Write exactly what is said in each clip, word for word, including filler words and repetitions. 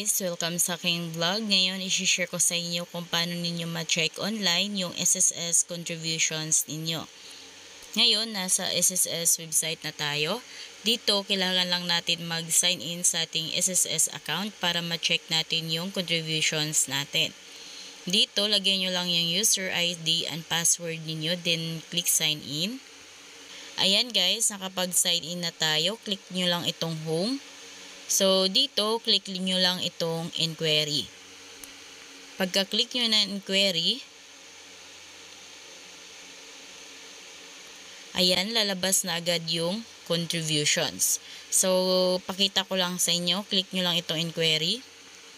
guys! Welcome sa aking vlog. Ngayon, isi-share ko sa inyo kung paano ninyo ma-check online yung S S S contributions ninyo. Ngayon, nasa S S S website na tayo. Dito, kailangan lang natin mag-sign in sa ating S S S account para ma-check natin yung contributions natin. Dito, lagyan nyo lang yung user I D and password ninyo, then click sign in. Ayan guys, nakapag-sign in na tayo. Click nyo lang itong home. So, dito, click nyo lang itong inquiry. Pagka-click nyo na inquiry, ayan, lalabas na agad yung contributions. So, pakita ko lang sa inyo. Click nyo lang itong inquiry.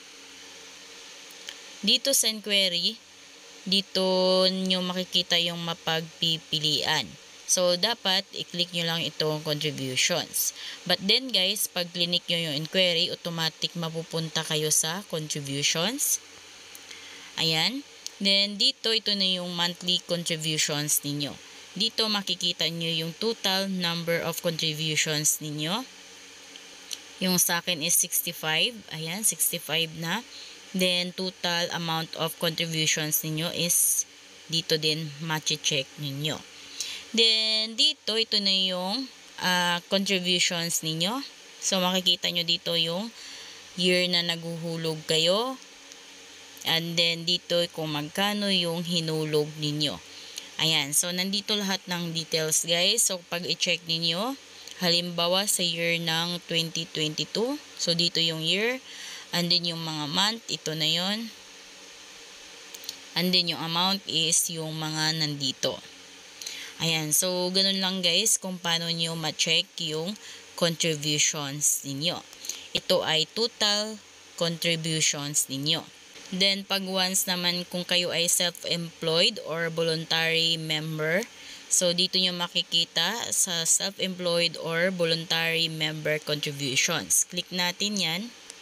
Dito sa inquiry, dito nyo makikita yung mapagpipilian. So, dapat i-click nyo lang itong contributions. But then guys, pag click nyo yung inquiry, automatic mapupunta kayo sa contributions. Ayan. Then, dito, ito na yung monthly contributions ninyo. Dito, makikita nyo yung total number of contributions ninyo. Yung sa akin is sixty-five. Ayan, sixty-five na. Then, total amount of contributions ninyo is dito din machi-check ninyo. Then, dito, ito na yung uh, contributions ninyo. So, makikita nyo dito yung year na naguhulog kayo. And then, dito kung magkano yung hinulog ninyo. Ayan. So, nandito lahat ng details, guys. So, pag i-check ninyo, halimbawa sa year ng twenty twenty-two. So, dito yung year. And then, yung mga month, ito na yon. And then, yung amount is yung mga nandito. Ayan, so ganun lang guys kung paano nyo ma-check yung contributions ninyo. Ito ay total contributions ninyo. Then pag once naman kung kayo ay self-employed or voluntary member, so dito nyo makikita sa self-employed or voluntary member contributions. Click natin yan.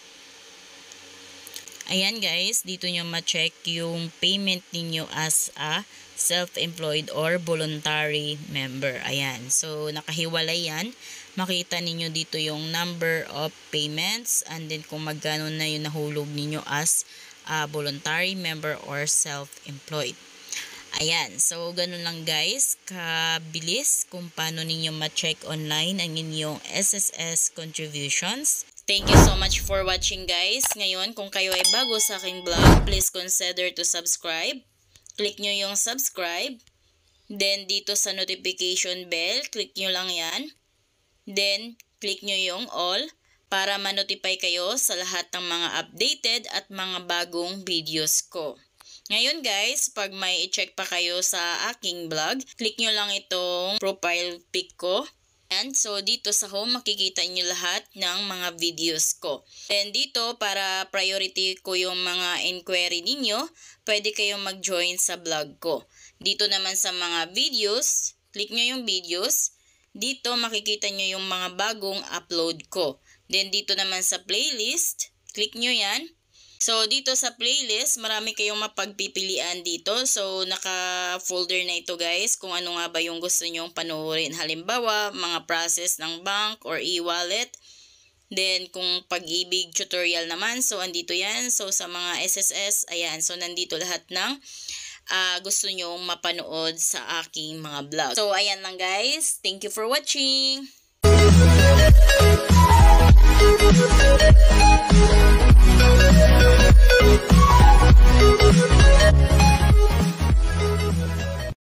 Ayan guys, dito nyo ma-check yung payment ninyo as a self-employed or voluntary member. Ayan. So, nakahiwalay yan. Makita ninyo dito yung number of payments and then kung magkano na yung nahulog ninyo as a voluntary member or self-employed. Ayan. So, ganun lang guys. Kabilis kung paano ninyo ma-check online ang inyong S S S contributions. Thank you so much for watching guys. Ngayon, kung kayo ay bago sa aking vlog, please consider to subscribe. Click nyo yung subscribe. Then, dito sa notification bell, click nyo lang yan. Then, click nyo yung all para ma-notify kayo sa lahat ng mga updated at mga bagong videos ko. Ngayon guys, pag may i-check pa kayo sa aking vlog, click nyo lang itong profile pic ko. And so, dito sa home, makikita nyo lahat ng mga videos ko. And dito, para priority ko yung mga inquiry ninyo, pwede kayong mag-join sa vlog ko. Dito naman sa mga videos, click nyo yung videos. Dito, makikita nyo yung mga bagong upload ko. Then, dito naman sa playlist, click nyo yan. So, dito sa playlist, marami kayong mapagpipilian dito. So, naka-folder na ito guys kung ano nga ba yung gusto nyong panoorin. Halimbawa, mga process ng bank or e-wallet. Then, kung pag-ibig tutorial naman, so andito yan. So, sa mga S S S, ayan. So, nandito lahat ng uh, gusto nyong mapanood sa aking mga vlog. So, ayan lang guys. Thank you for watching.